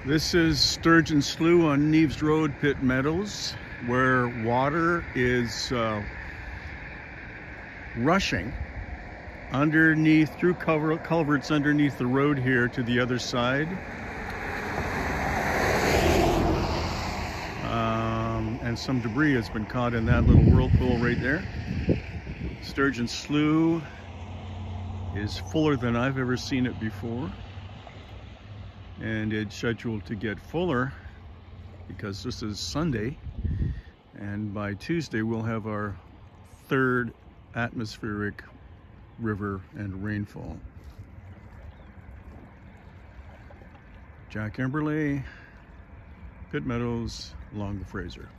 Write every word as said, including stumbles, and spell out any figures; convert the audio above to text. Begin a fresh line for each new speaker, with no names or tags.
This is Sturgeon Slough on Neaves Road, PItt Meadows, where water is uh, rushing underneath, through cover, culverts underneath the road here to the other side. Um, and some debris has been caught in that little whirlpool right there. Sturgeon Slough is fuller than I've ever seen it before. And it's scheduled to get fuller because this is Sunday, and by Tuesday we'll have our third atmospheric river and rainfall. Jack Emberley, PItt Meadows, along the Fraser.